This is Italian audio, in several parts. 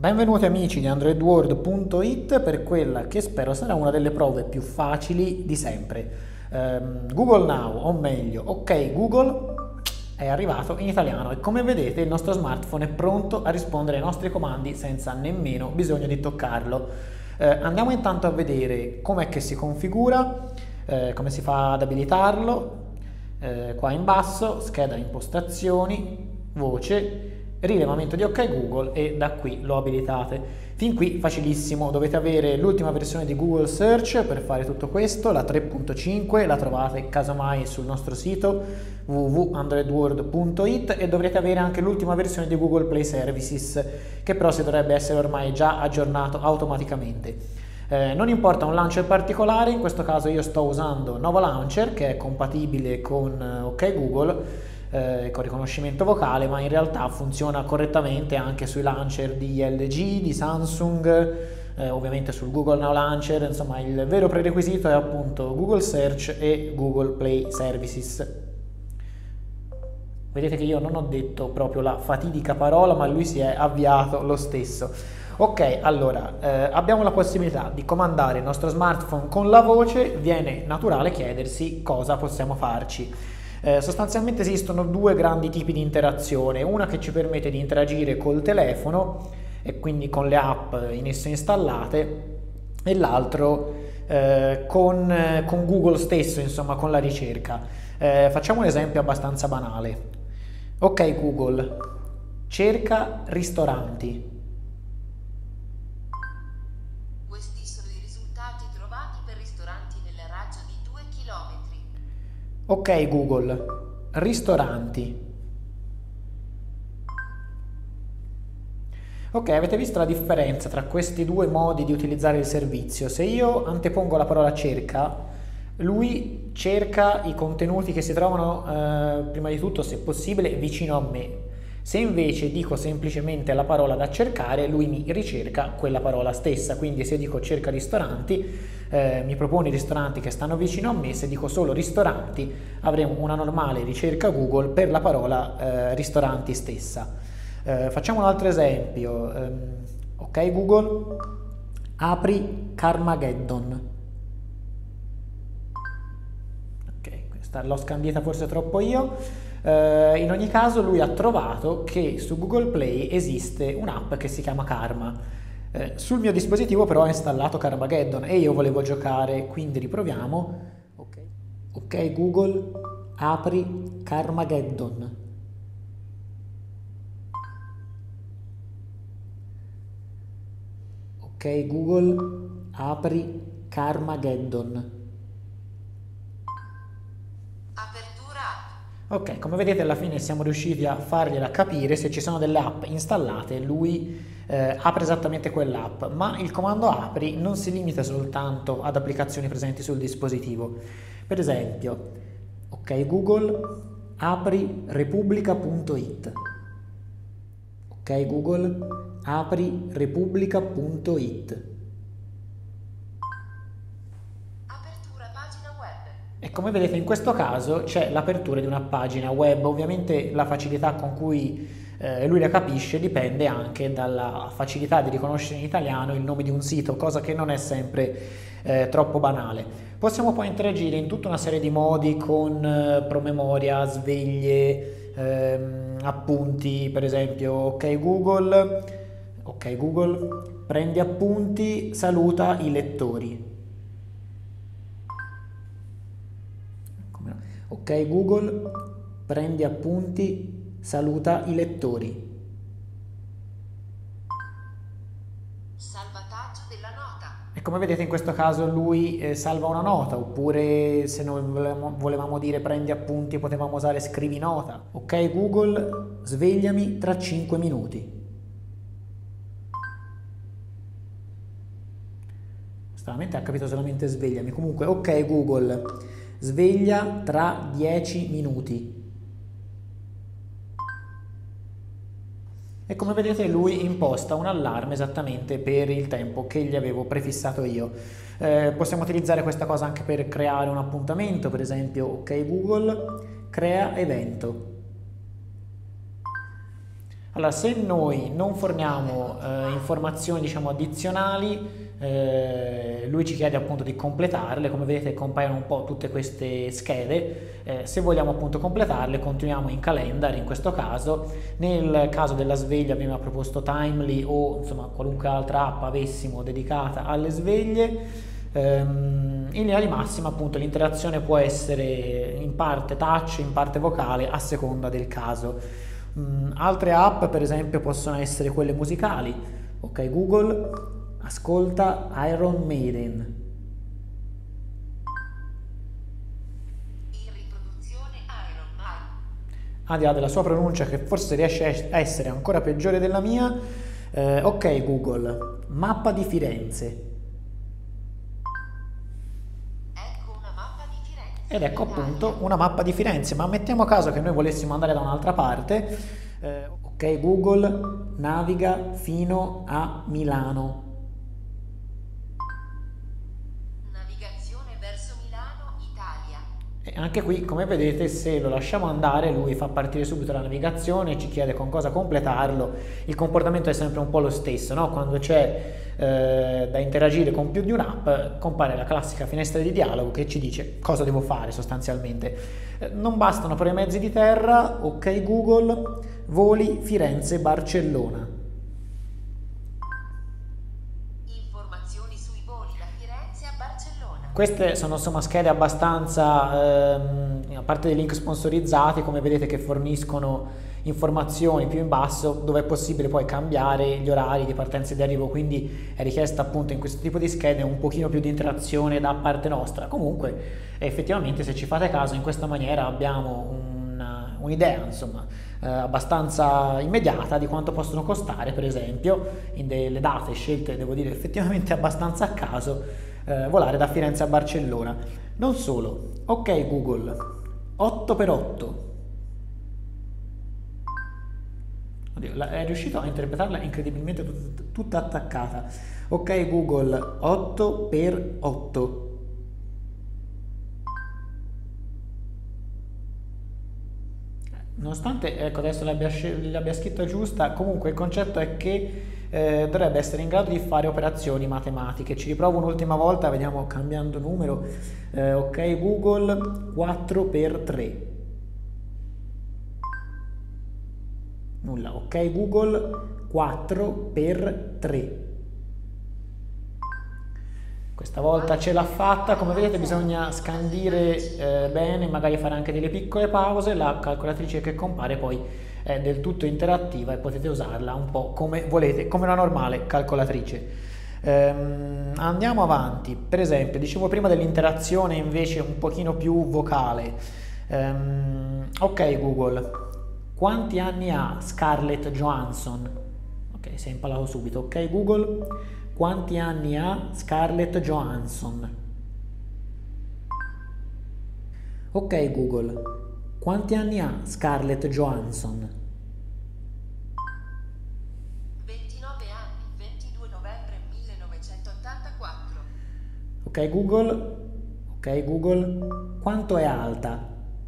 Benvenuti amici di AndroidWorld.it per quella che spero sarà una delle prove più facili di sempre. Google Now, o meglio, ok Google, è arrivato in italiano e come vedete il nostro smartphone è pronto a rispondere ai nostri comandi senza nemmeno bisogno di toccarlo. Andiamo intanto a vedere com'è che si configura, come si fa ad abilitarlo. Qua in basso, scheda impostazioni, voce, rilevamento di OK Google e da qui lo abilitate. Fin qui facilissimo, dovete avere l'ultima versione di Google Search per fare tutto questo, la 3.5, la trovate casomai sul nostro sito www.androidworld.it e dovrete avere anche l'ultima versione di Google Play Services che però si dovrebbe essere ormai già aggiornato automaticamente. Non importa un launcher particolare, in questo caso io sto usando Nova Launcher che è compatibile con OK Google con riconoscimento vocale, ma in realtà funziona correttamente anche sui launcher di LG, di Samsung, ovviamente sul Google Now Launcher. Insomma, il vero prerequisito è appunto Google Search e Google Play Services. Vedete che io non ho detto proprio la fatidica parola, ma lui si è avviato lo stesso. Ok, allora abbiamo la possibilità di comandare il nostro smartphone con la voce, viene naturale chiedersi cosa possiamo farci. Sostanzialmente esistono due grandi tipi di interazione, una che ci permette di interagire col telefono e quindi con le app in esso installate e l'altro con Google stesso, insomma con la ricerca. Facciamo un esempio abbastanza banale. Ok Google, cerca ristoranti. Questi sono i risultati trovati per ristoranti nel raggio di 2 km. Ok Google, ristoranti. Ok, avete visto la differenza tra questi due modi di utilizzare il servizio? Se io antepongo la parola cerca, lui cerca i contenuti che si trovano prima di tutto, se possibile, vicino a me. Se invece dico semplicemente la parola da cercare, lui mi ricerca quella parola stessa. Quindi se dico cerca ristoranti, mi propone i ristoranti che stanno vicino a me. Se dico solo ristoranti, avremo una normale ricerca Google per la parola ristoranti stessa. Facciamo un altro esempio. Ok Google, apri Carmageddon. Ok, questa l'ho scambiata forse troppo io. In ogni caso lui ha trovato che su Google Play esiste un'app che si chiama Karma. Sul mio dispositivo però è installato Carmageddon e io volevo giocare, quindi riproviamo. Ok Google, apri Carmageddon. Ok Google, apri Carmageddon. Ok, come vedete alla fine siamo riusciti a fargliela capire. Se ci sono delle app installate, lui apre esattamente quell'app, ma il comando apri non si limita soltanto ad applicazioni presenti sul dispositivo. Per esempio, ok Google, apri repubblica.it. Ok Google, apri repubblica.it. E come vedete in questo caso c'è l'apertura di una pagina web. Ovviamente la facilità con cui lui la capisce dipende anche dalla facilità di riconoscere in italiano il nome di un sito, cosa che non è sempre troppo banale. Possiamo poi interagire in tutta una serie di modi con promemoria, sveglie, appunti, per esempio ok Google, prendi appunti, saluta i lettori. Ok Google, prendi appunti, saluta i lettori. Salvataggio della nota. E come vedete in questo caso lui salva una nota, oppure se noi volevamo dire prendi appunti potevamo usare scrivi nota. Ok Google, svegliami tra 5 minuti. Stranamente ha capito solamente svegliami. Comunque ok Google, sveglia tra 10 minuti. E come vedete lui imposta un allarme esattamente per il tempo che gli avevo prefissato io. Possiamo utilizzare questa cosa anche per creare un appuntamento, per esempio ok Google, crea evento. Allora, se noi non forniamo informazioni, diciamo, addizionali, lui ci chiede appunto di completarle. Come vedete compaiono un po' tutte queste schede. Se vogliamo appunto completarle, continuiamo in calendar in questo caso. Nel caso della sveglia abbiamo proposto Timely o insomma qualunque altra app avessimo dedicata alle sveglie. In linea di massima appunto l'interazione può essere in parte touch, in parte vocale, a seconda del caso. Altre app per esempio possono essere quelle musicali. Ok Google, ascolta Iron Maiden. In riproduzione Iron Man. Al di là della sua pronuncia, che forse riesce a essere ancora peggiore della mia, ok Google, mappa di Firenze. Ed ecco appunto una mappa di Firenze, ma mettiamo caso che noi volessimo andare da un'altra parte. Ok Google, naviga fino a Milano. Navigazione verso Milano, Italia. E anche qui, come vedete, se lo lasciamo andare, lui fa partire subito la navigazione, ci chiede con cosa completarlo. Il comportamento è sempre un po' lo stesso, no? Quando c'è da interagire con più di un'app, compare la classica finestra di dialogo che ci dice cosa devo fare sostanzialmente. Non bastano però i mezzi di terra. Ok Google, voli Firenze-Barcellona. Informazioni sui voli da Firenze a Barcellona. Queste sono insomma schede abbastanza, a parte dei link sponsorizzati, come vedete, che forniscono informazioni più in basso, dove è possibile poi cambiare gli orari di partenza e di arrivo, quindi è richiesta appunto in questo tipo di schede un pochino più di interazione da parte nostra. Comunque effettivamente, se ci fate caso, in questa maniera abbiamo un'idea insomma abbastanza immediata di quanto possono costare, per esempio in delle date scelte, devo dire effettivamente abbastanza a caso, volare da Firenze a Barcellona. Non solo, ok Google, 8x8. Oddio, è riuscito a interpretarla incredibilmente tutta attaccata. Ok Google, 8x8. Nonostante, ecco, adesso l'abbia scritta giusta, comunque il concetto è che dovrebbe essere in grado di fare operazioni matematiche. Ci riprovo un'ultima volta, vediamo cambiando numero. Ok Google, 4x3. Nulla. Ok Google, 4x3. Questa volta ce l'ha fatta. Come vedete bisogna scandire bene, magari fare anche delle piccole pause. La calcolatrice che compare poi è del tutto interattiva e potete usarla un po' come volete, come una normale calcolatrice. Andiamo avanti. Per esempio, dicevo prima dell'interazione invece un pochino più vocale. Ok Google, quanti anni ha Scarlett Johansson? Ok, si è impalato subito. Ok Google, quanti anni ha Scarlett Johansson? Ok Google, quanti anni ha Scarlett Johansson? 29 anni, 22 novembre 1984. Ok Google, quanto è alta?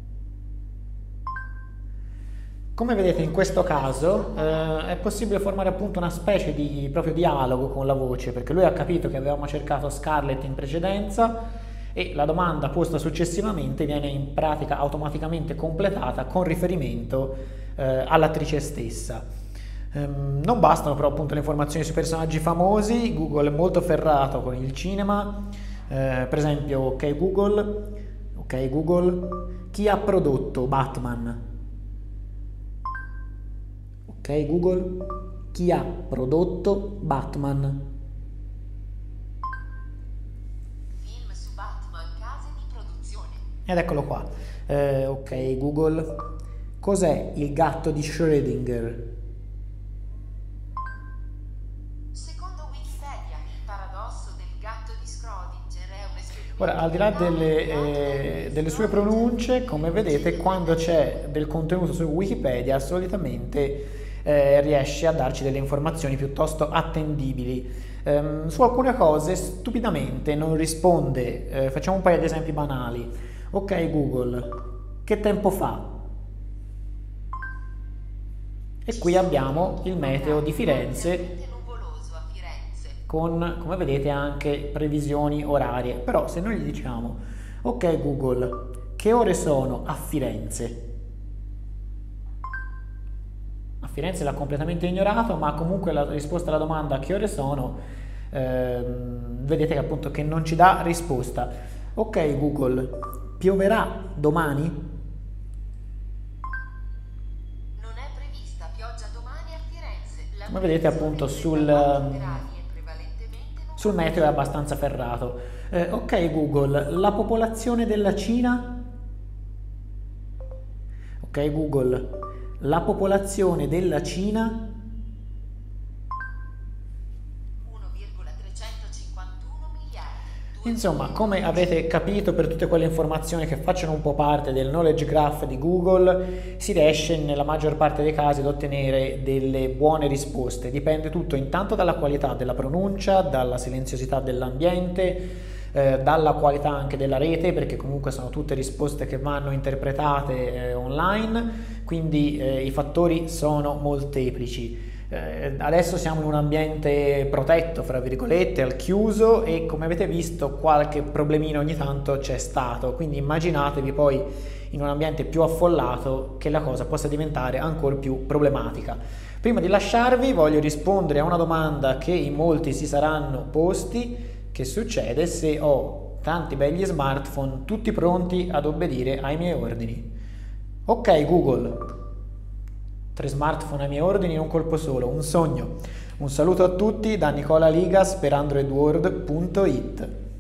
Come vedete in questo caso è possibile formare appunto una specie di proprio dialogo con la voce, perché lui ha capito che avevamo cercato Scarlett in precedenza e la domanda posta successivamente viene in pratica automaticamente completata con riferimento all'attrice stessa. Non bastano però appunto le informazioni sui personaggi famosi. Google è molto ferrato con il cinema. Per esempio, ok Google, chi ha prodotto Batman? Ok Google, chi ha prodotto Batman? Film su Batman, case di produzione. Ed eccolo qua. Ok Google, cos'è il gatto di Schrödinger? Secondo Wikipedia, il paradosso del gatto di Schrödinger è un esperimento. Ora, al di là delle sue pronunce, come vedete, quando c'è del contenuto su Wikipedia, solitamente riesce a darci delle informazioni piuttosto attendibili. Su alcune cose, stupidamente, non risponde. Facciamo un paio di esempi banali. Ok Google, che tempo fa? e qui abbiamo il meteo di Firenze Parzialmente nuvoloso a Firenze. con, come vedete, anche previsioni orarie. Però se noi gli diciamo ok Google, che ore sono a Firenze? A Firenze l'ha completamente ignorato, ma comunque la risposta alla domanda che ore sono, vedete che appunto che non ci dà risposta. Ok Google, pioverà domani? Non è prevista pioggia domani a Firenze. La Come vedete appunto sul meteo è abbastanza ferrato. Ok Google, la popolazione della Cina? Ok Google, la popolazione della Cina? 1,351 miliardi. Insomma, come avete capito, per tutte quelle informazioni che facciano un po' parte del knowledge graph di Google, si riesce nella maggior parte dei casi ad ottenere delle buone risposte. Dipende tutto intanto dalla qualità della pronuncia, dalla silenziosità dell'ambiente, dalla qualità anche della rete, perché comunque sono tutte risposte che vanno interpretate online, quindi i fattori sono molteplici. Adesso siamo in un ambiente protetto, fra virgolette, al chiuso, e come avete visto qualche problemino ogni tanto c'è stato, quindi immaginatevi poi in un ambiente più affollato che la cosa possa diventare ancora più problematica. Prima di lasciarvi voglio rispondere a una domanda che in molti si saranno posti: che succede se ho tanti begli smartphone tutti pronti ad obbedire ai miei ordini? Ok Google, 3 smartphone ai miei ordini in un colpo solo, un sogno. Un saluto a tutti da Nicola Ligas per AndroidWorld.it.